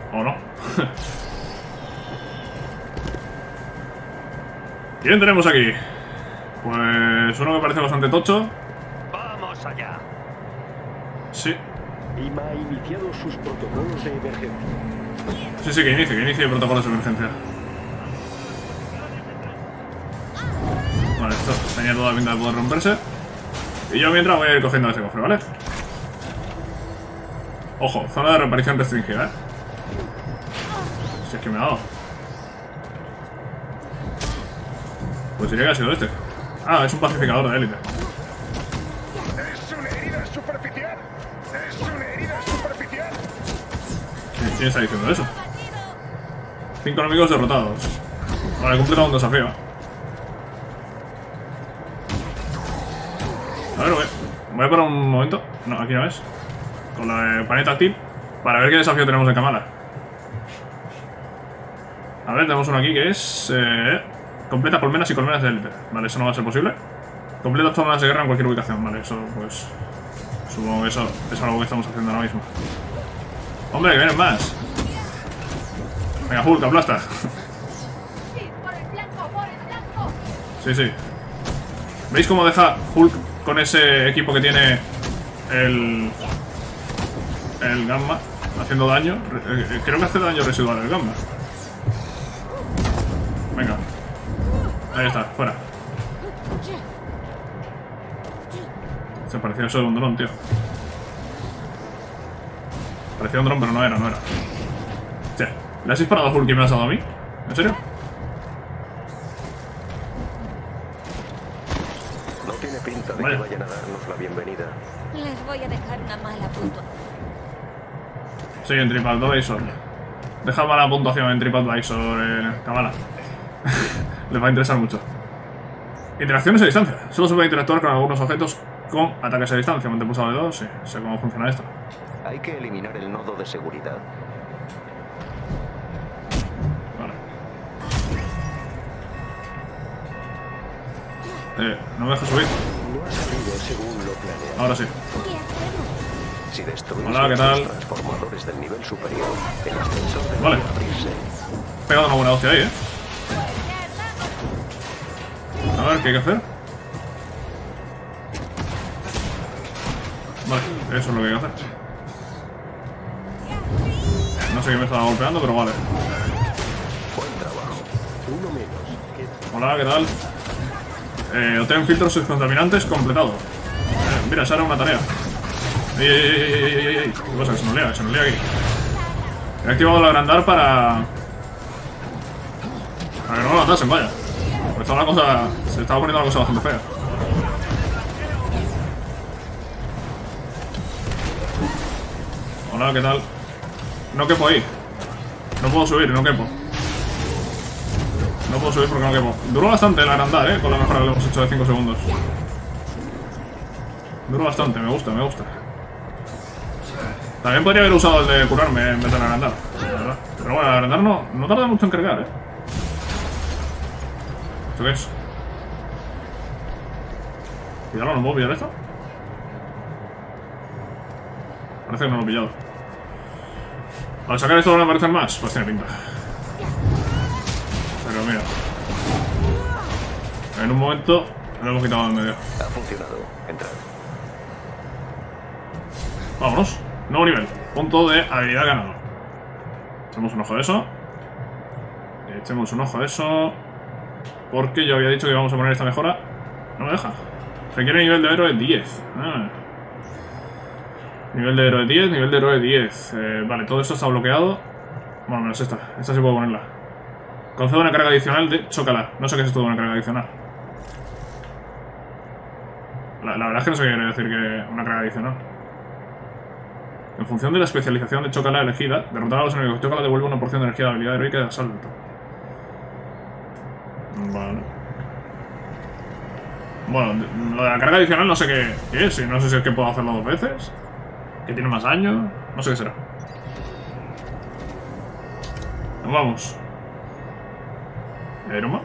¿O no? ¿Quién tenemos aquí? Pues uno que parece bastante tocho. ¡Vamos allá! Sí. IMA ha iniciado sus protocolos de emergencia. Sí, que inicie protocolos de emergencia. Vale, esto tenía toda la pinta de poder romperse. Y yo mientras voy a ir cogiendo ese cofre, ¿vale? Ojo, zona de reaparición restringida, ¿eh? Si es que me ha dado. Pues diría que ha sido este. Ah, es un pacificador de élite. Es una herida superficial. Es una herida superficial. ¿Quién está diciendo eso? 5 enemigos derrotados. Vale, he completado un desafío. A ver, voy a parar un momento. No, aquí no es. Con la de paneta tip. Para ver qué desafío tenemos en Kamala. A ver, tenemos uno aquí que es... completa colmenas y colmenas de élite. Vale, eso no va a ser posible. Completa zonas de guerra en cualquier ubicación. Vale, eso pues... Supongo que eso es algo que estamos haciendo ahora mismo. ¡Hombre, que vienen más! Venga, Hulk, aplasta. Sí. ¿Veis cómo deja Hulk con ese equipo que tiene el Gamma haciendo daño? Creo que hace daño residual el Gamma. Venga. Ahí está, fuera. Se parecía eso de un dron, tío. Parecía un dron, pero no era. Che, ¿le has disparado a Hulk y me has dado a mí? ¿En serio? No tiene pinta de Vaya. que vayan a darnos la bienvenida. Les voy a dejar una mala puntuación. Sí, en TripAdvisor. Deja mala puntuación en TripAdvisor, Kamala. Les va a interesar mucho. Interacciones a distancia. Solo se puede interactuar con algunos objetos con ataques a distancia. Mantén pulsado de 2, sí. Sé cómo funciona esto. Hay que eliminar el nodo de seguridad. Vale. No me deja subir. No ha salido según lo planeado. Ahora sí. ¿Qué hacemos? Si destruís Hola, ¿qué los tal? transformadores del nivel superior, el ascensor debe Vale. abrirse. Pegado una buena hostia ahí, A ver, ¿qué hay que hacer? Vale, eso es lo que hay que hacer. No sé qué me estaba golpeando, pero vale. Buen trabajo. Uno menos. Hola, ¿qué tal? Obtén filtros contaminantes completado. Mira, esa era una tarea. ¡Ey! ¿Qué pasa? Se nos lía aquí. He activado el agrandar para que no lo matasen, vaya. Pues estaba la cosa... Se estaba poniendo la cosa bastante fea. Hola, ¿qué tal? No quepo ahí. No puedo subir, no quepo. No puedo subir porque no quepo. Duró bastante el agrandar, con la mejora que le hemos hecho de 5 segundos. Duró bastante, me gusta. También podría haber usado el de curarme en vez del agrandar, la verdad. Pero bueno, el agrandar no tarda mucho en cargar, ¿Esto qué es? ¿Pillarlo? ¿No puedo pillar esto? Parece que no lo he pillado. ¿Al sacar esto van a aparecer más? Pues tiene pinta. Pero mira. En un momento lo hemos quitado en medio. Ha funcionado. Entrad. Vámonos. Nuevo nivel. Punto de habilidad ganado. Echemos un ojo a eso. Echemos un ojo a eso. Porque yo había dicho que íbamos a poner esta mejora. No me deja. Requiere nivel de héroe 10. Nivel de héroe 10, nivel de héroe 10. Vale, todo esto está bloqueado. Bueno, menos esta. Esta sí puedo ponerla. Concede una carga adicional de chócala. No sé qué es esto de una carga adicional. La verdad es que no sé qué quiere decir que una carga adicional. En función de la especialización de chócala elegida, derrotar a los enemigos. Chócala devuelve una porción de energía de habilidad heroica de asalto. Vale. Bueno, lo de la carga adicional no sé qué es. No sé si es que puedo hacerlo 2 veces. Que tiene más daño. No sé qué será. Nos vamos. ¿Eroma?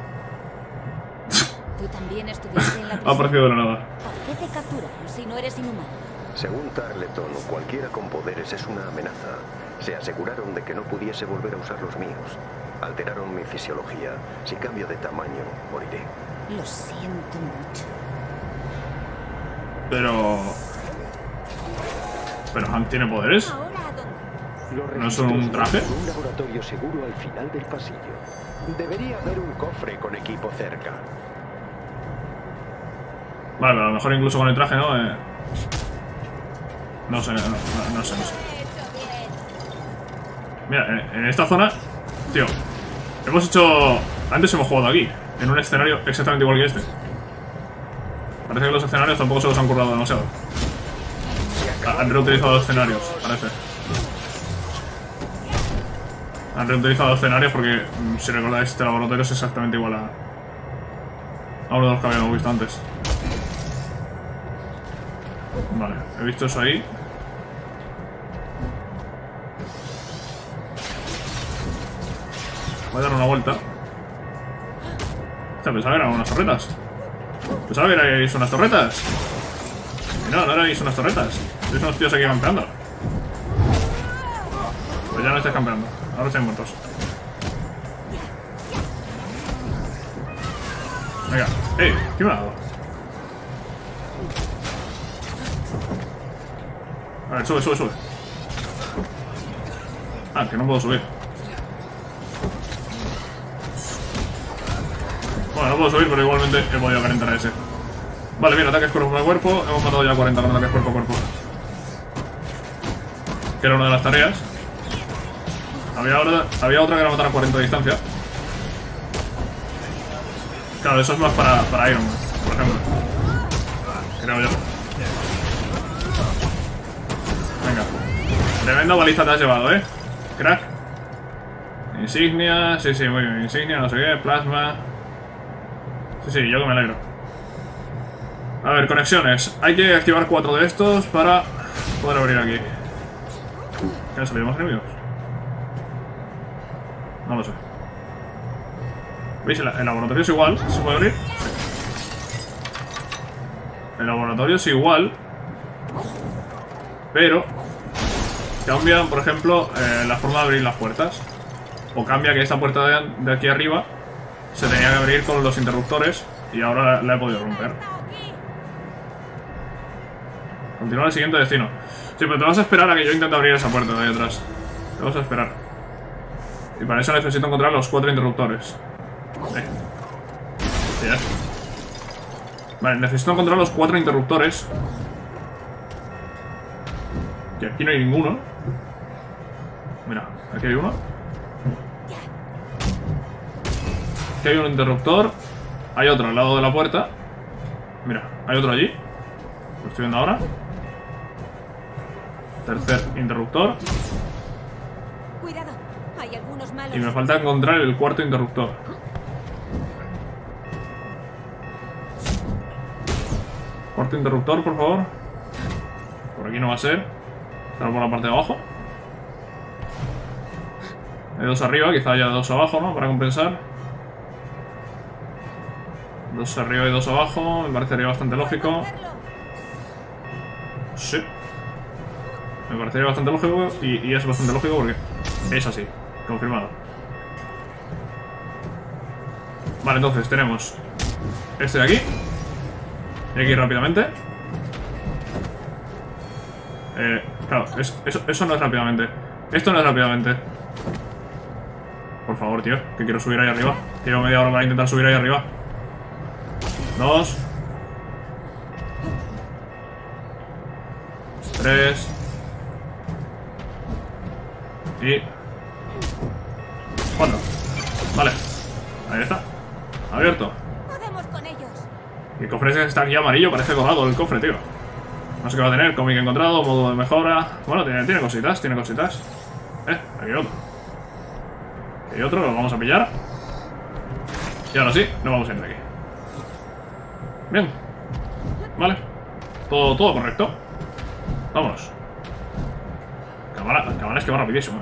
Tú también estuviste en la Ha prisión. aparecido de la nada. ¿Por qué te capturaron si no eres inhumano? Según Tarleton, cualquiera con poderes es una amenaza. Se aseguraron de que no pudiese volver a usar los míos. Alteraron mi fisiología. Si cambio de tamaño, moriré. Lo siento mucho. Pero Hank tiene poderes. ¿Ahora a dónde? Los ¿No es un registros traje? muestran un laboratorio seguro al final del pasillo. Debería haber un cofre con equipo cerca. Vale, pero a lo mejor incluso con el traje, ¿no? No sé, no sé. Mira, en esta zona, tío, hemos hecho... Antes hemos jugado aquí, en un escenario exactamente igual que este. Parece que los escenarios tampoco se los han currado demasiado. Han reutilizado los escenarios, parece. Han reutilizado los escenarios porque, si recordáis, este laboratorio es exactamente igual a uno de los que habíamos visto antes. Vale, he visto eso ahí. Voy a dar una vuelta. Hostia, pensaba que eran unas torretas. Pensaba que erais unas torretas. No, no erais unas torretas. Sois unos tíos aquí campeando. Pues ya no estáis campeando. Ahora estáis muertos. Venga. ¡Ey! ¿Qué me ha dado? A ver, sube, sube, sube. Ah, que no puedo subir. Bueno, no puedo subir, pero igualmente he podido calentar a ese. Vale, bien, ataques cuerpo a cuerpo. Hemos matado ya 40 con ataques cuerpo a cuerpo. Que era una de las tareas. Había otra que era matar a 40 de distancia. Claro, eso es más para Iron Man, por ejemplo. Creo yo. Venga. Tremenda baliza te has llevado, crack. Insignia, sí, sí, muy bien. Insignia, no sé qué, plasma. Sí, sí, yo que me alegro. A ver, conexiones. Hay que activar 4 de estos para poder abrir aquí. ¿Qué han salido más enemigos? No lo sé. ¿Veis? El laboratorio es igual. ¿Se puede abrir? Sí. El laboratorio es igual. Pero cambian, por ejemplo, la forma de abrir las puertas. O cambia que esta puerta de aquí arriba se tenía que abrir con los interruptores y ahora la he podido romper. Continúa el siguiente destino. Sí, pero te vas a esperar a que yo intente abrir esa puerta de ahí atrás. Te vas a esperar. Y para eso necesito encontrar los 4 interruptores. Sí, vale, necesito encontrar los 4 interruptores. Que aquí no hay ninguno. Mira, aquí hay uno. Aquí hay un interruptor. Hay otro al lado de la puerta. Mira, hay otro allí. Lo estoy viendo ahora. Tercer interruptor. Cuidado, hay algunos malos. Y me falta encontrar el 4º interruptor. Cuarto interruptor, por favor. Por aquí no va a ser. Estará por la parte de abajo. Hay 2 arriba, quizá haya 2 abajo, ¿no? Para compensar. 2 arriba y 2 abajo. Me parecería bastante lógico. Sí. Me parecería bastante lógico y es bastante lógico porque es así. Confirmado. Vale, entonces tenemos este de aquí. Y aquí rápidamente. Claro, eso no es rápidamente. Esto no es rápidamente. Por favor, tío, que quiero subir ahí arriba. Llevo media hora para intentar subir ahí arriba. 2 3 y 4. Vale, ahí está. Abierto. Podemos con ellos. Y el cofre ese está aquí amarillo, parece dorado el cofre, tío. No sé qué va a tener, cómic encontrado, modo de mejora. Bueno, tiene cositas, tiene cositas. Aquí hay otro. Aquí hay otro, lo vamos a pillar. Y ahora sí, nos vamos a ir de aquí. Bien. Vale. Todo correcto. Vámonos. Cámara es que va rapidísimo,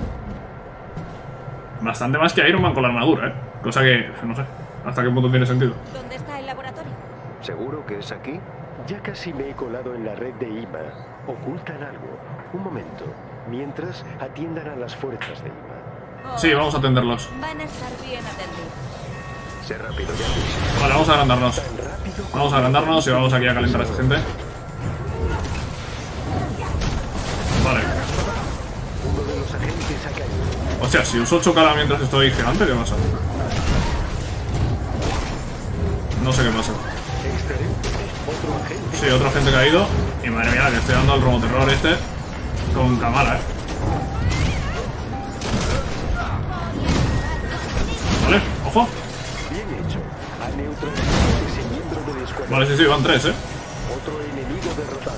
Bastante más que Iron Man con la armadura, Cosa que, no sé, hasta qué punto tiene sentido. ¿Dónde está el laboratorio? ¿Seguro que es aquí? Ya casi me he colado en la red de IMA. Ocultan algo. Un momento. mientras atiendan a las fuerzas de Ima. Sí, vamos a atenderlos. Van a estar bien atendidos. Sé rápido, Jarvis. Vale, vamos a agrandarnos. Tan rápido como Vamos a agrandarnos y vamos aquí a calentar a esta gente. Vale. uno de los agentes ha caído. O sea, si uso chocala mientras estoy gigante, ¿qué pasa? No sé qué pasa. Excelente. Otro agente. Sí, otro agente caído. Y madre mía, le estoy dando al roboterror este con Kamala, Vale, ojo. Bien hecho. Ha neutralizado ese miembro del escuadrón. Vale, sí, sí, van 3, Otro enemigo derrotado.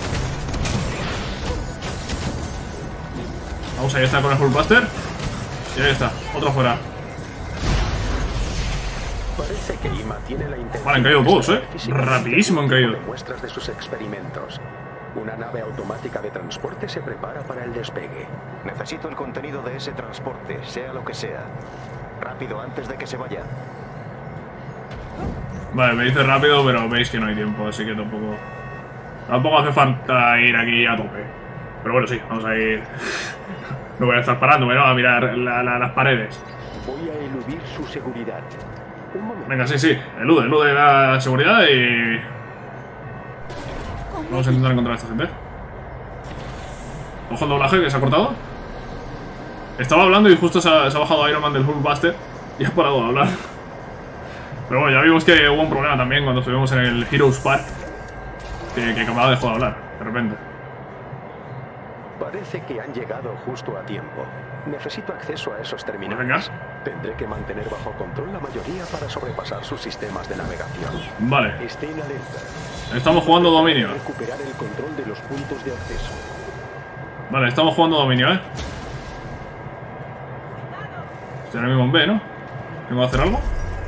Vamos, ahí está con el Hulkbuster. Y ahí está, otro fuera. Parece que Ima tiene la intención. Vale, han caído de todos, extraer físicamente Rapidísimo han caído. muestras de sus experimentos. Una nave automática de transporte se prepara para el despegue. Necesito el contenido de ese transporte, sea lo que sea. Rápido, antes de que se vaya. Vale, me dice rápido, pero veis que no hay tiempo, así que tampoco hace falta ir aquí a tope. Pero bueno, sí, vamos a ir. No voy a estar parándome, ¿no? A mirar las paredes. Voy a eludir su seguridad. Un momento. Venga, sí, elude la seguridad y... Vamos a intentar encontrar a esta gente. Ojo el doblaje que se ha cortado. Estaba hablando y justo se ha bajado Iron Man del Hulkbuster y ha parado de hablar. Pero bueno, ya vimos que hubo un problema también cuando estuvimos en el Heroes Park. Que Kamala dejó de hablar, de repente. Parece que han llegado justo a tiempo. Necesito acceso a esos terminales. Venga. Tendré que mantener bajo control la mayoría para sobrepasar sus sistemas de navegación. Vale, Estén alerta. estamos jugando dominio. Recuperar el control de los puntos de acceso. Vale, estamos jugando dominio, Estoy ahora mismo en B, ¿no? ¿Tengo que hacer algo?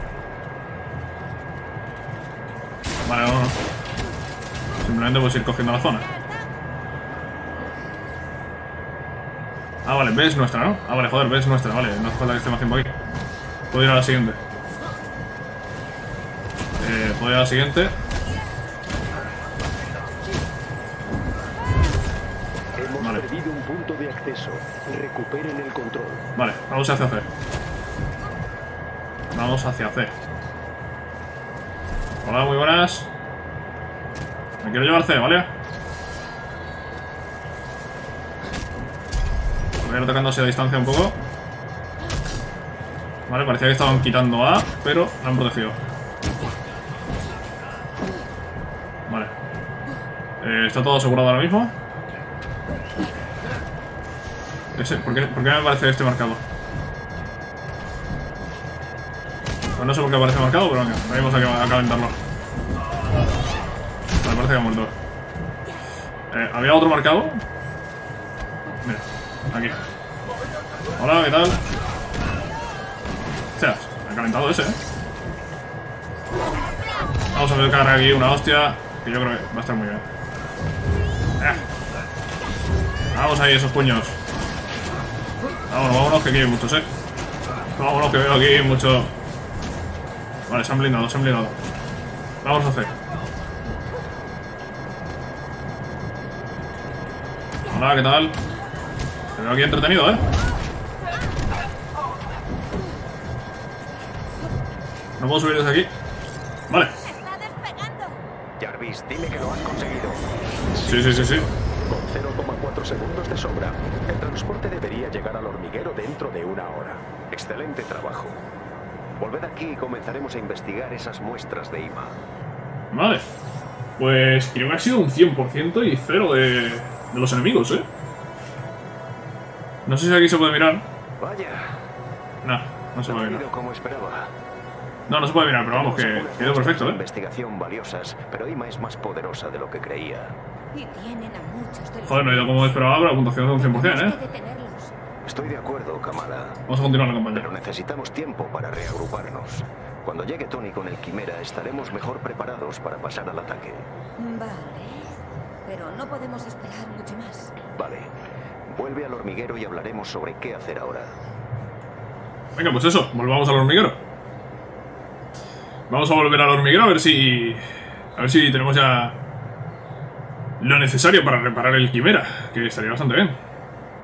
Vale, no. Simplemente pues ir cogiendo la zona. Ah, vale, B es nuestra, ¿no? Ah, vale, joder, B es nuestra, vale. No hace falta que esté más tiempo aquí. Puedo ir a la siguiente. Puedo ir a la siguiente. Hemos Vale. perdido un punto de acceso. Recuperen el control. Vale, vamos hacia C. Vamos hacia C. Hola, muy buenas. Me quiero llevar C, ¿vale? Voy a ir atacando hacia distancia un poco. Vale, parecía que estaban quitando A, pero la han protegido. Vale. Está todo asegurado ahora mismo. ¿Por qué me aparece este marcado? Pues no sé por qué aparece marcado, pero venga, vamos a calentarlo. Vale, parece que ha muerto. ¿Había otro marcado? Mira, aquí. Hola, ¿qué tal? Hostias, ha calentado ese, Vamos a pegar aquí una hostia, que yo creo que va a estar muy bien. Vamos ahí, esos puños. Vámonos, que aquí hay muchos, Vámonos, que veo aquí mucho. Vale, se han blindado. Vamos a hacer. Hola, ¿qué tal? Te veo aquí entretenido, No puedo subir desde aquí. Vale. ¡Está despegando! Jarvis, dime que lo has conseguido. Sí. Con 0,4 segundos de sobra, el transporte debería llegar al hormiguero dentro de 1 hora. Excelente trabajo. Volved aquí y comenzaremos a investigar esas muestras de Ima. Vale. Pues creo que ha sido un 100% y 0 de los enemigos, No sé si aquí se puede mirar. Vaya, No se no puede ha mirar. ido como esperaba. No se puede mirar, pero vamos, que Tenemos quedó algunas perfecto, muestras de investigación valiosas, pero Ima es más poderosa de lo que creía. Y tienen a muchos de los... Joder, no ha ido como esperaba, pero la puntuación es un 100%, Tenemos que detenerlos. Estoy de acuerdo, Kamala, Vamos a continuar la campaña. pero necesitamos tiempo para reagruparnos. Cuando llegue Tony con el Quimera, estaremos mejor preparados para pasar al ataque. Vale. Pero no podemos esperar mucho más. Vale, vuelve al hormiguero y hablaremos sobre qué hacer ahora. Venga, pues eso, volvamos al hormiguero. Vamos a volver al hormiguero a ver si tenemos ya lo necesario para reparar el Quimera, que estaría bastante bien.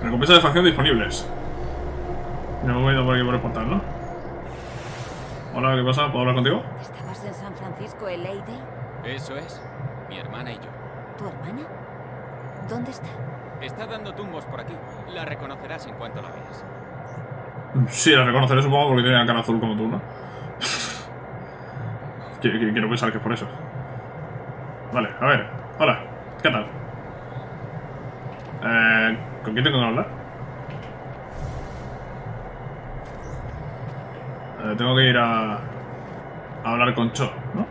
Recompensas de facción disponibles. Me voy moviendo por aquí por el portal, ¿no? Hola, ¿qué pasa? ¿Puedo hablar contigo? ¿Estabas en San Francisco el Lady? Eso es. Mi hermana y yo. ¿Tu hermana? ¿Dónde está? Está dando tumbos por aquí. La reconocerás en cuanto la veas. Sí, la reconoceré, supongo, porque tiene la cara azul como tú, ¿no? Quiero pensar que es por eso. Vale, a ver. Hola, ¿qué tal? ¿Con quién tengo que hablar? Tengo que ir a hablar con Cho, ¿no?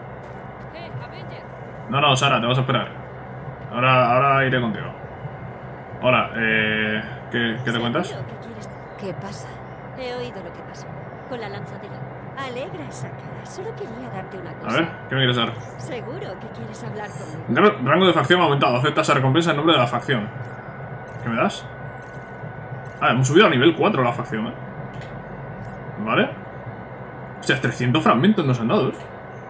No, Sara, te vas a esperar. Ahora iré contigo. Hola, ¿qué te cuentas? ¿Qué pasa? He oído lo que pasó con la lanzadera. Alegra esa cara. Solo quería darte una cosa. A ver, ¿qué me quieres dar? Seguro que quieres hablar conmigo. Rango de facción aumentado. Acepta esa recompensa en nombre de la facción. ¿Qué me das? Ah, hemos subido a nivel 4 la facción, ¿eh? Vale. O sea, 300 fragmentos nos han dado, ¿eh?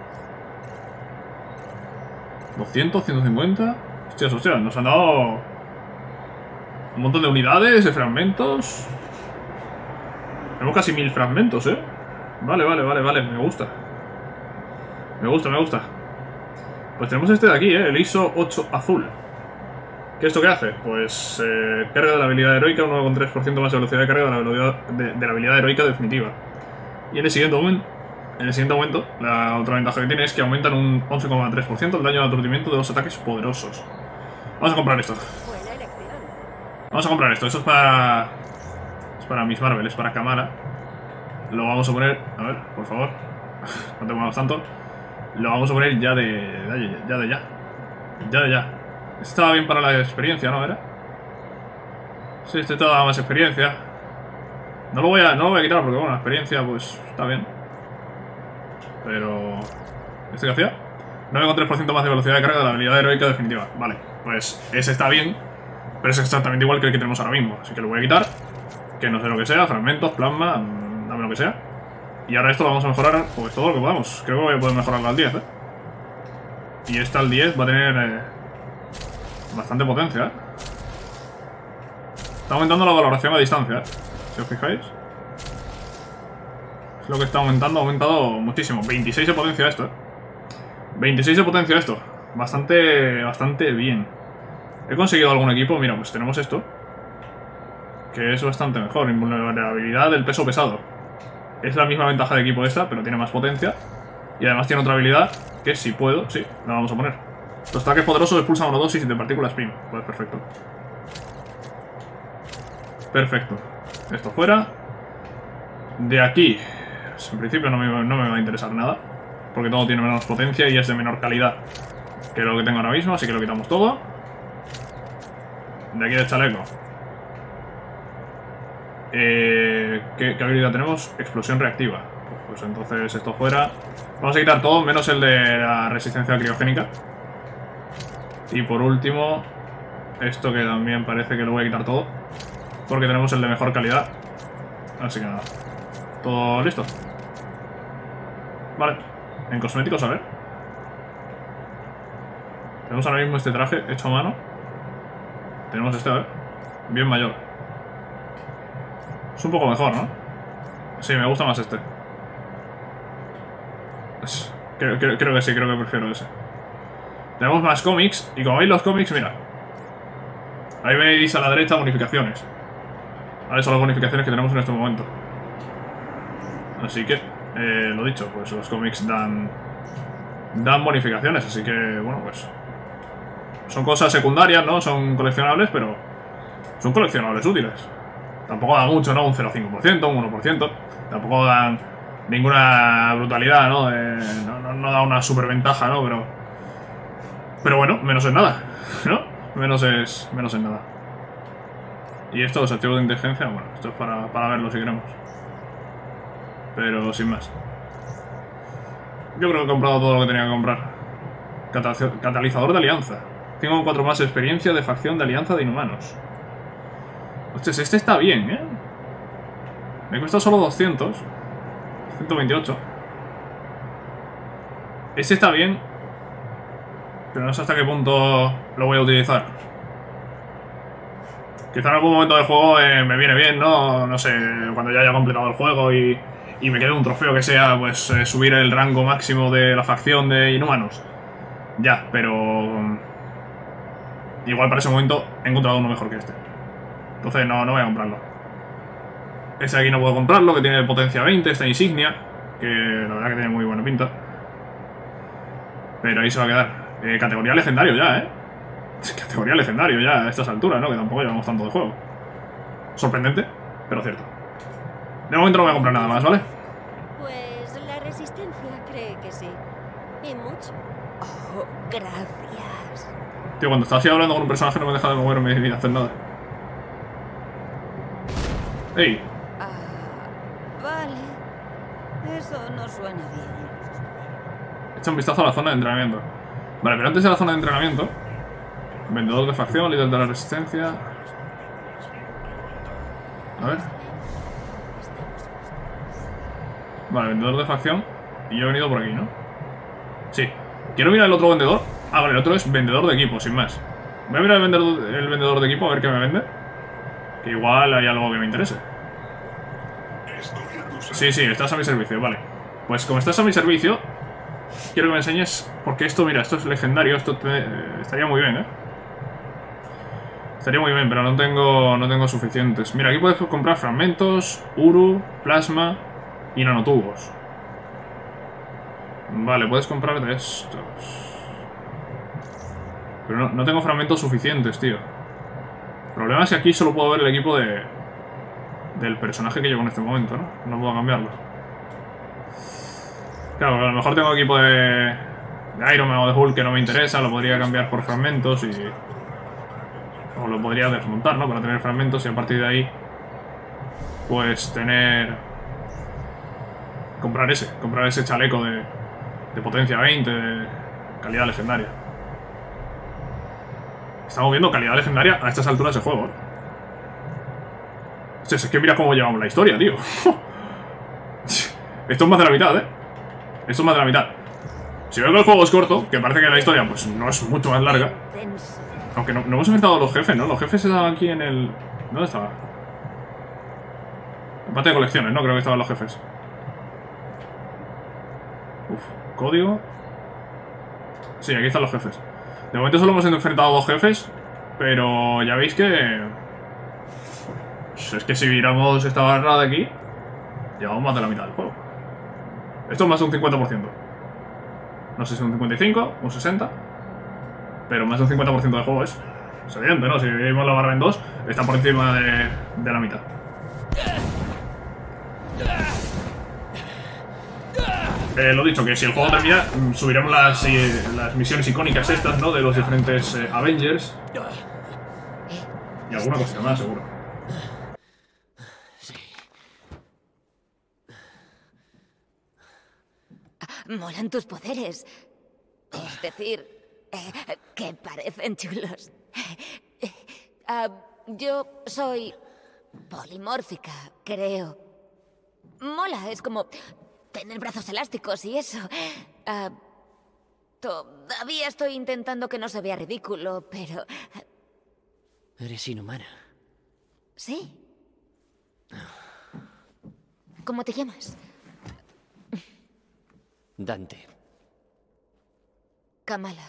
200, 150. Hostias, nos han dado un montón de unidades, de fragmentos. Tenemos casi 1000 fragmentos, ¿eh? Vale, me gusta. Me gusta. Pues tenemos este de aquí, ¿eh? El ISO 8 azul. ¿Qué es esto que hace? Pues carga de la habilidad heroica, un 9,3% más de velocidad de carga de la habilidad heroica definitiva. Y en el siguiente momento, la otra ventaja que tiene es que aumentan un 11,3% el daño de aturdimiento de los ataques poderosos. Vamos a comprar esto. Buena elección. Vamos a comprar esto. Esto es para... Es para Miss Marvel, es para Kamala. Lo vamos a poner... A ver, por favor. No te muevas tanto. Lo vamos a poner ya de ya. Este estaba bien para la experiencia, ¿no? ¿Era? Sí, este te da más experiencia. No lo voy a quitar porque, bueno, la experiencia, pues, está bien. Pero... ¿este qué hacía? 9,3% más de velocidad de carga de la habilidad heroica definitiva. Vale, pues ese está bien. Pero es exactamente igual que el que tenemos ahora mismo. Así que lo voy a quitar. Que no sé lo que sea, fragmentos, plasma, dame lo que sea. Y ahora esto lo vamos a mejorar, pues todo lo que podamos. Creo que voy a poder mejorarlo al 10, ¿eh? Y esta al 10 va a tener bastante potencia, ¿eh? Está aumentando la valoración a distancia, ¿eh? Si os fijáis. Es lo que está aumentando, ha aumentado muchísimo. 26 de potencia esto, ¿eh? 26 de potencia esto. Bastante bien. He conseguido algún equipo, mira, pues tenemos esto. Que es bastante mejor. Invulnerabilidad del peso pesado. Es la misma ventaja de equipo esta, pero tiene más potencia. Y además tiene otra habilidad que si puedo, sí, la vamos a poner. Los ataques poderosos expulsan una dosis de partículas PIM. Pues perfecto. Perfecto. Esto fuera. De aquí, pues en principio no me va a interesar nada. Porque todo tiene menos potencia y es de menor calidad que lo que tengo ahora mismo, así que lo quitamos todo. De aquí del chaleco. ¿Qué habilidad tenemos? Explosión reactiva. Pues entonces esto fuera. Vamos a quitar todo, menos el de la resistencia criogénica. Y por último, esto que también parece que lo voy a quitar todo. Porque tenemos el de mejor calidad. Así que nada. Todo listo. Vale. En cosméticos, a ver. Tenemos ahora mismo este traje hecho a mano. Tenemos este, a ver. Bien mayor. Es un poco mejor, ¿no? Sí, me gusta más este. Creo que sí, creo que prefiero ese. Tenemos más cómics. Y como veis los cómics, mira. Ahí veis a la derecha bonificaciones. Vale, son las bonificaciones que tenemos en este momento. Así que, lo dicho, pues los cómics dan bonificaciones. Así que, bueno, pues son cosas secundarias, ¿no? Son coleccionables, pero son coleccionables útiles. Tampoco da mucho, ¿no? Un 0,5%, un 1%. Tampoco dan ninguna brutalidad, ¿no? No da una superventaja, ¿no? Pero bueno, menos es nada, ¿no? Menos es nada. Y esto, los archivos de inteligencia, bueno, esto es para verlo si queremos. Pero sin más. Yo creo que he comprado todo lo que tenía que comprar. Catalizador de alianza. Tengo 4 más experiencia de facción de alianza de inhumanos. Hostias, este está bien, ¿eh? Me cuesta solo 200. 128. Este está bien. Pero no sé hasta qué punto lo voy a utilizar. Quizá en algún momento del juego me viene bien, ¿no? No sé, cuando ya haya completado el juego y me quede un trofeo que sea, pues, subir el rango máximo de la facción de inhumanos. Ya, pero... igual para ese momento he encontrado uno mejor que este. Entonces no voy a comprarlo. Este de aquí no puedo comprarlo, que tiene potencia 20, esta insignia, que la verdad que tiene muy buena pinta. Pero ahí se va a quedar. Categoría legendario ya, ¿eh? Categoría legendario ya a estas alturas, ¿no? Que tampoco llevamos tanto de juego. Sorprendente, pero cierto. De momento no voy a comprar nada más, ¿vale? Pues la resistencia cree que sí. Y mucho. Oh, gracias. Tío, cuando estaba así hablando con un personaje no me deja de moverme ni de hacer nada. ¡Ey! Vale. Eso no suena bien. Echa un vistazo a la zona de entrenamiento. Vale, pero antes de la zona de entrenamiento... Vendedor de facción, líder de la resistencia... A ver... Vale, vendedor de facción. Y yo he venido por aquí, ¿no? Sí. Quiero mirar el otro vendedor. Ah, vale, el otro es vendedor de equipo, sin más. Voy a mirar el vendedor de equipo a ver qué me vende. Que igual hay algo que me interese. Sí, estás a mi servicio, vale. Pues como estás a mi servicio, quiero que me enseñes... Porque esto, mira, esto es legendario. Esto estaría muy bien, ¿eh? Estaría muy bien, pero no tengo suficientes. Mira, aquí puedes comprar fragmentos, uru, plasma y nanotubos. Vale, puedes comprar de estos. Pero no tengo fragmentos suficientes, tío. El problema es que aquí solo puedo ver el equipo del personaje que llevo en este momento, ¿no? No puedo cambiarlo. Claro, a lo mejor tengo equipo de Iron Man o de Hulk que no me interesa. Lo podría cambiar por fragmentos y... O lo podría desmontar, ¿no? Para tener fragmentos y a partir de ahí... Pues tener... Comprar ese chaleco de potencia 20, de calidad legendaria. Estamos viendo calidad legendaria a estas alturas de juego, ¿eh? Hostia, es que mira cómo llevamos la historia, tío. Esto es más de la mitad, ¿eh? Esto es más de la mitad. Si veo que el juego es corto, que parece que la historia pues no es mucho más larga. Aunque no hemos enfrentado a los jefes, ¿no? Los jefes estaban aquí en el... ¿Dónde estaba? En parte de colecciones, ¿no? Creo que estaban los jefes. Uf, código. Sí, aquí están los jefes. De momento solo hemos enfrentado a dos jefes, pero ya veis que... Pues es que si miramos esta barra de aquí, llevamos más de la mitad del juego. Esto es más de un 50%. No sé si es un 55, un 60, pero más de un 50% del juego es evidente, ¿no? Si dividimos la barra en dos, está por encima de la mitad. Lo dicho, que si el juego termina, subiremos las misiones icónicas estas, ¿no? De los diferentes Avengers. Y alguna cosita más, seguro. Molan tus poderes. Es decir, que parecen chulos. Yo soy polimórfica, creo. Mola, es como tener brazos elásticos y eso. Todavía estoy intentando que no se vea ridículo, pero... Eres inhumana. ¿Sí? ¿Cómo te llamas? Dante. Kamala.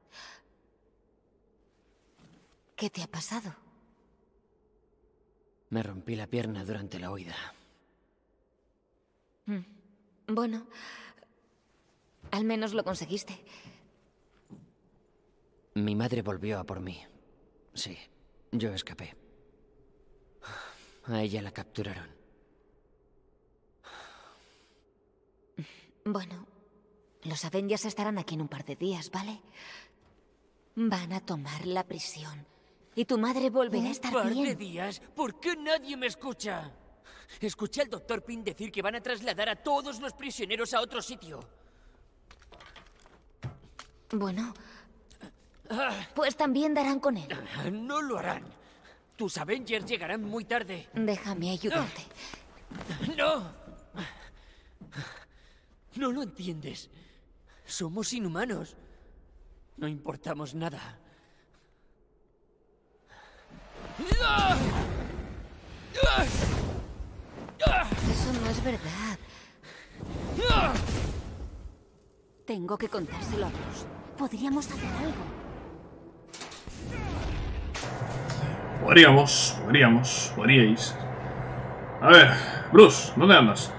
¿Qué te ha pasado? Me rompí la pierna durante la huida. Bueno, al menos lo conseguiste. Mi madre volvió a por mí. Sí, yo escapé. A ella la capturaron. Bueno, los Avengers estarán aquí en un par de días, ¿vale? Van a tomar la prisión. Y tu madre volverá a estar bien. ¿Un par de días? ¿Por qué nadie me escucha? Escuché al Dr. Pym decir que van a trasladar a todos los prisioneros a otro sitio. Bueno, pues también darán con él. No lo harán. Tus Avengers llegarán muy tarde. Déjame ayudarte. ¡No! No lo entiendes. Somos inhumanos. No importamos nada. Eso no es verdad. Tengo que contárselo a Bruce. Podríamos hacer algo. Podríais. A ver, Bruce, ¿dónde andas?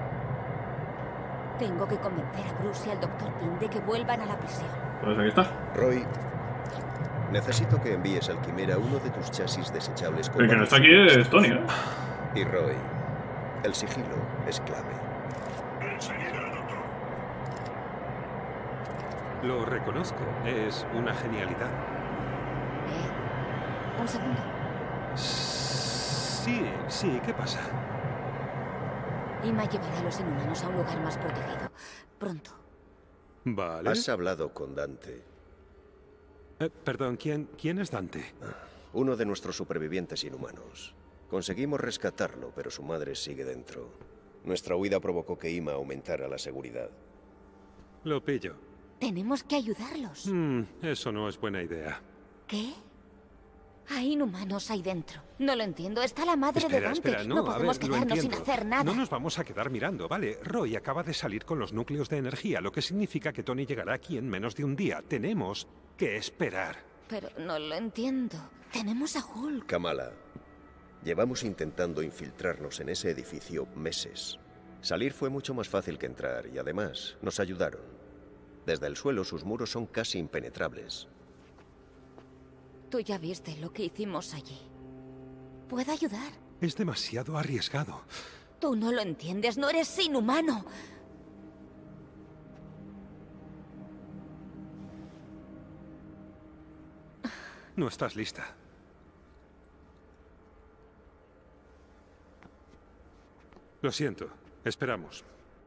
Tengo que convencer a Bruce y al Dr. Pym de que vuelvan a la prisión. Pues aquí está. Roy, necesito que envíes al Quimera uno de tus chasis desechables con El que no varios está aquí es suministros. Tony, ¿eh? Y Roy, el sigilo es clave. Enseguida, doctor. Lo reconozco, es una genialidad. Un segundo. Sí, ¿qué pasa? Ima llevará a los inhumanos a un lugar más protegido. Pronto. Vale. Has hablado con Dante, Perdón, ¿quién es Dante? uno de nuestros supervivientes inhumanos. Conseguimos rescatarlo, pero su madre sigue dentro. Nuestra huida provocó que Ima aumentara la seguridad. Lo pillo. Tenemos que ayudarlos. Eso no es buena idea. ¿Qué? Hay inhumanos ahí dentro. No lo entiendo. Está la madre de Dante. Espera, no a podemos ver, lo quedarnos sin entiendo. hacer nada. No nos vamos a quedar mirando, ¿vale? Roy acaba de salir con los núcleos de energía, lo que significa que Tony llegará aquí en menos de un día. Tenemos que esperar. Pero no lo entiendo. Tenemos a Hulk. Kamala, llevamos intentando infiltrarnos en ese edificio meses. Salir fue mucho más fácil que entrar y además nos ayudaron. Desde el suelo sus muros son casi impenetrables. Tú ya viste lo que hicimos allí. ¿Puedo ayudar? Es demasiado arriesgado. Tú no lo entiendes. No eres inhumano. No estás lista. Lo siento. Esperamos.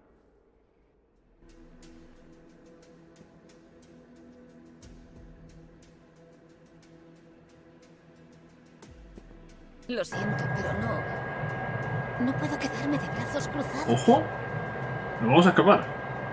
Lo siento, pero no... No puedo quedarme de brazos cruzados. ¡Ojo! Nos vamos a escapar.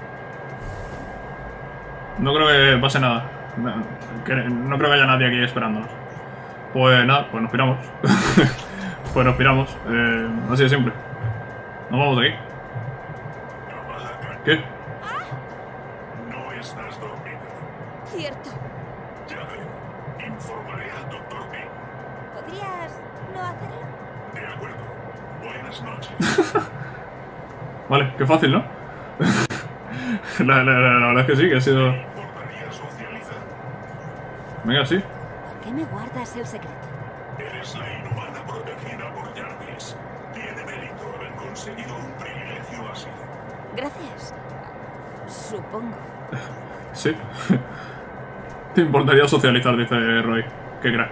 No creo que pase nada. No creo que haya nadie aquí esperándonos. Pues nada, pues nos piramos. Pues nos piramos. Así de simple. Nos vamos de aquí. ¿Qué? No estás dormida. Cierto. Ya veo. Informaré al doctor Pym. ¿Podrías no hacerlo? De acuerdo. Buenas noches. Vale, qué fácil, ¿no? la verdad es que sí, que ha sido... ¿Importaría socializar? Venga, sí. ¿Por qué me guardas el secreto? Eres la inhumana protegida por Jarvis. Tiene mérito haber conseguido un privilegio así. Gracias. Supongo. Sí. Te importaría socializar, dice Roy. Qué crack.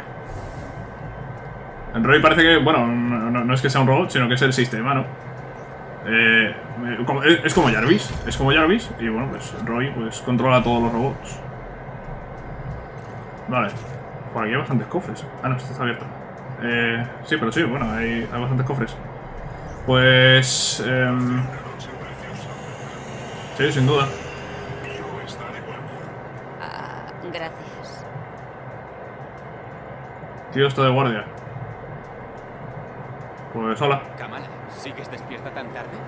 Roy parece que, bueno, no es que sea un robot, sino que es el sistema, ¿no? Es como Jarvis. Es como Jarvis. Y bueno, pues Roy pues controla a todos los robots. Vale. Por aquí hay bastantes cofres. Ah, no, esto está abierto. Sí, pero sí, bueno, hay bastantes cofres. Pues... sí, sin duda. Gracias. Tío, está de guardia. Pues hola. Kamala, ¿sigues despierta tan tarde?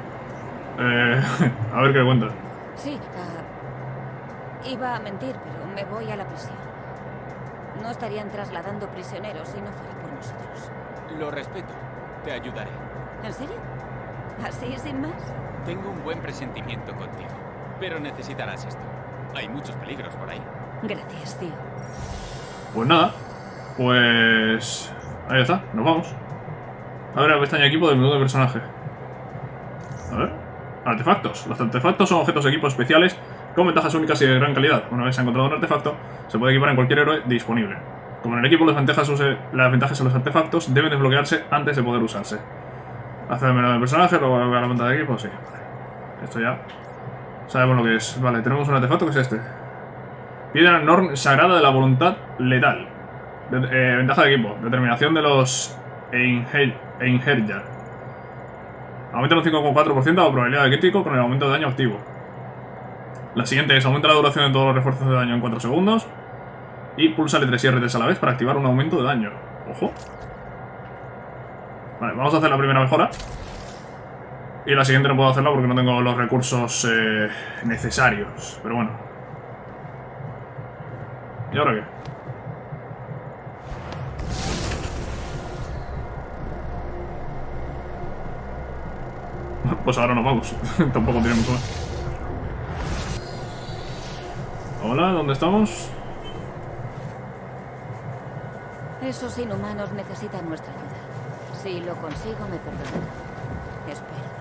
A ver qué cuenta. Sí, iba a mentir, pero me voy a la prisión. No estarían trasladando prisioneros si no fuera por nosotros. Lo respeto. Te ayudaré. ¿En serio? ¿Así sin más? Tengo un buen presentimiento contigo. Pero necesitarás esto. Hay muchos peligros por ahí. Gracias, tío. Pues nada. Pues... ahí está, nos vamos. Abre la pestaña equipo del menú de personaje. A ver. Artefactos. Los artefactos son objetos de equipo especiales con ventajas únicas y de gran calidad. Una vez se ha encontrado un artefacto, se puede equipar en cualquier héroe disponible. Como en el equipo las ventajas en los artefactos deben desbloquearse antes de poder usarse. Hace el menú de personaje, luego a la pantalla de equipo, sí. Vale. Esto ya sabemos lo que es. Vale, tenemos un artefacto que es este. Piedra Norn sagrada de la voluntad letal. Ventaja de equipo. Determinación de los Einherjar. Aumenta un 5,4% la probabilidad de crítico con el aumento de daño activo. La siguiente es aumenta la duración de todos los refuerzos de daño en 4 segundos. Y pulsa L3 y R3 a la vez para activar un aumento de daño. Ojo. Vale, vamos a hacer la primera mejora. Y la siguiente no puedo hacerla porque no tengo los recursos necesarios. Pero bueno. ¿Y ahora qué? Pues ahora nos vamos. Tampoco tiene mucho más. Hola, ¿dónde estamos? Esos inhumanos necesitan nuestra ayuda. Si lo consigo, me perdonarán. Espero.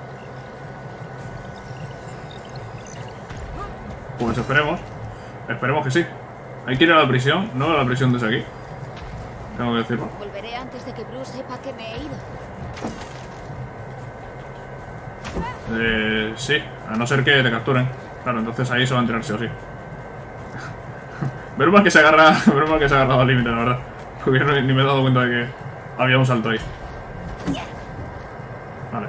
Pues esperemos. Esperemos que sí. Hay que ir a la prisión. No a la prisión desde aquí. Tengo que decirlo. Volveré antes de que Bruce sepa que me he ido. Sí. A no ser que te capturen. Claro, entonces ahí se va a enterar sí o sí. Menos mal que se agarra. Menos mal que se ha agarrado al límite, la verdad. Porque ni me he dado cuenta de que había un salto ahí. Vale.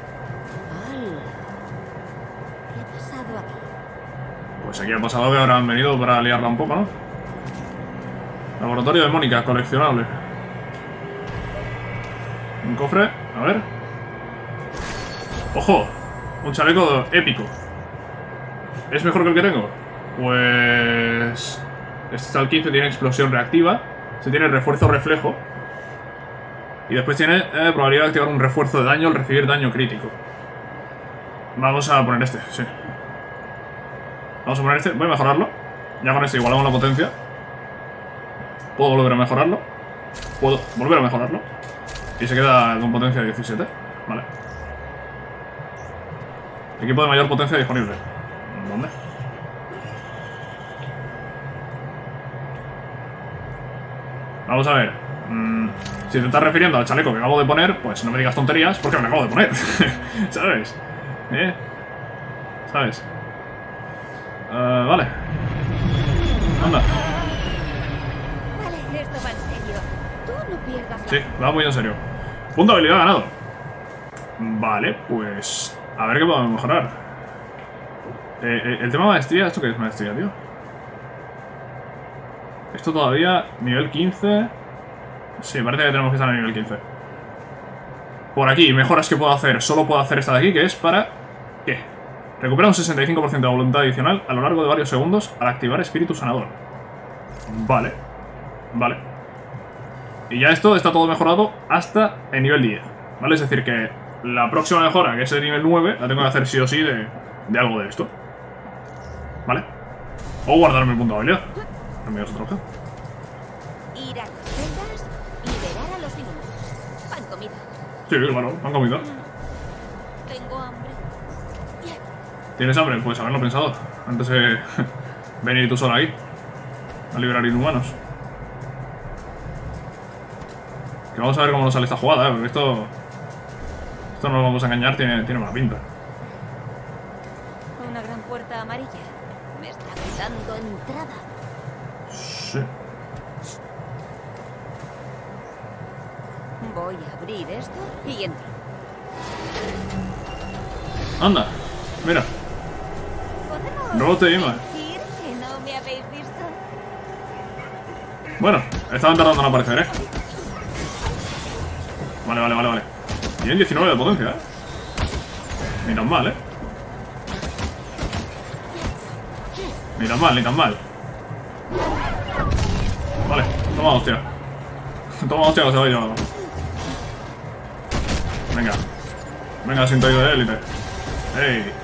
¿Qué ha pasado aquí? Pues aquí ha pasado que habrán venido para liarla un poco, ¿no? Laboratorio de Mónica, coleccionable. Un cofre, a ver. ¡Ojo! Un chaleco épico. ¿Es mejor que el que tengo? Pues... Este está el 15, tiene explosión reactiva. Se tiene refuerzo reflejo. Y después tiene probabilidad de activar un refuerzo de daño al recibir daño crítico. Vamos a poner este, sí. Vamos a poner este, voy a mejorarlo. Ya con este igualamos la potencia. Puedo volver a mejorarlo. Puedo volver a mejorarlo. Y se queda con potencia 17. Vale. Equipo de mayor potencia disponible. ¿Dónde? Vamos a ver. Si te estás refiriendo al chaleco que acabo de poner, pues no me digas tonterías porque me lo acabo de poner. ¿Sabes? ¿Sabes? Vale. Anda. Vale, esto va en serio. Tú no pierdas la... Sí, va muy en serio. Punto de habilidad ganado. Vale, pues... A ver qué podemos mejorar. El tema de maestría... ¿Esto qué es maestría, tío? Esto todavía... Nivel 15... Sí, parece que tenemos que estar a nivel 15. Por aquí, mejoras que puedo hacer. Solo puedo hacer esta de aquí, que es para... ¿Qué? Recupera un 65% de voluntad adicional a lo largo de varios segundos al activar espíritu sanador. Vale. Vale. Y ya esto está todo mejorado hasta el nivel 10. ¿Vale? Es decir que la próxima mejora, que es el nivel 9, la tengo que hacer sí o sí de algo de esto. ¿Vale? O guardarme el punto de habilidad. Envías otro objeto. Ir a las celdas, liberar a los inhumanos. Pan comida. Sí, claro, han comido. Tengo hambre. ¿Tienes hambre? Pues haberlo pensado. Antes de venir tú sola ahí a liberar inhumanos. Que vamos a ver cómo nos sale esta jugada, porque esto no nos vamos a engañar, tiene mala pinta. Una gran puerta amarilla. Me está dando entrada. Sí. Voy a abrir esto y entro. Anda, mira. No te iba. ¿Decir que no me habéis visto? Bueno, estaban tardando en aparecer, ¿eh? Vale. Tienen 19 de potencia, ¿eh? Ni tan mal, ¿eh? Ni tan mal. Vale, toma hostia. Toma hostia que se vaya. Venga, sintoide de élite. ¡Ey!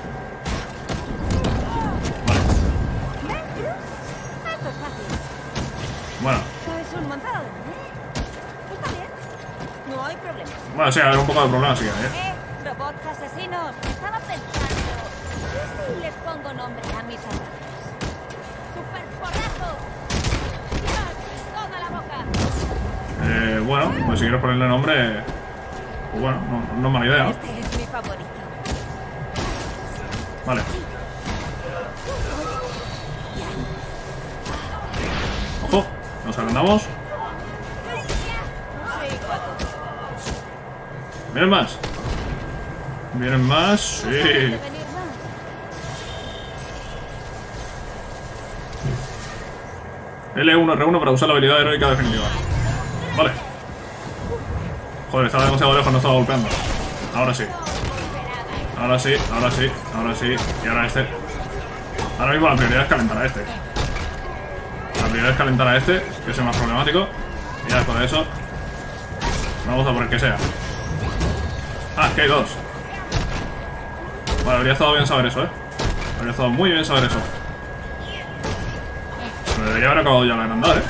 Vale. Esto es fácil. Bueno. Es un montón, ¿eh? Está bien. No hay problema. Bueno, sí, a ver, un poco de problema sí que hay, ¿eh? Robots asesinos. Estaba pensando... ¿Y si les pongo nombre a mis ataques? ¡Super porrazo! ¡Dios! ¡Toma la boca! Bueno, pues si quieres ponerle nombre... Pues bueno, no es mala idea, ¿no? Este es mi favorito. Vale. ¡Ojo! Nos agrandamos. ¿Vienen más? ¿Vienen más? Sí. L1, R1 para usar la habilidad heroica definitiva. Vale. Joder, estaba demasiado lejos, no estaba golpeando. Ahora sí. Ahora sí, ahora sí, ahora sí. Y ahora este. Ahora mismo la prioridad es calentar a este. La prioridad es calentar a este, que es el más problemático. Y ya después de eso vamos a por el que sea. Ah, que hay dos. Vale, habría estado bien saber eso, habría estado muy bien saber eso. Me debería haber acabado ya la hermandad,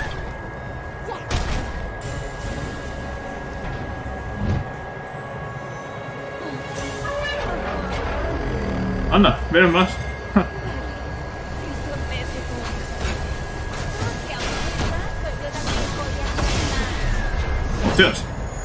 Anda, vienen más. Hostias.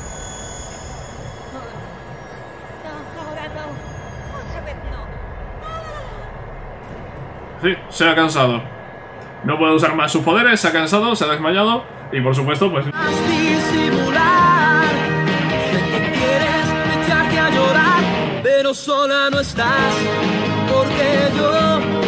Sí, se ha cansado. No puede usar más sus poderes, se ha cansado, se ha desmayado y por supuesto, pues... Disimular, sé que quieres echarte a llorar, pero sola no estás, porque yo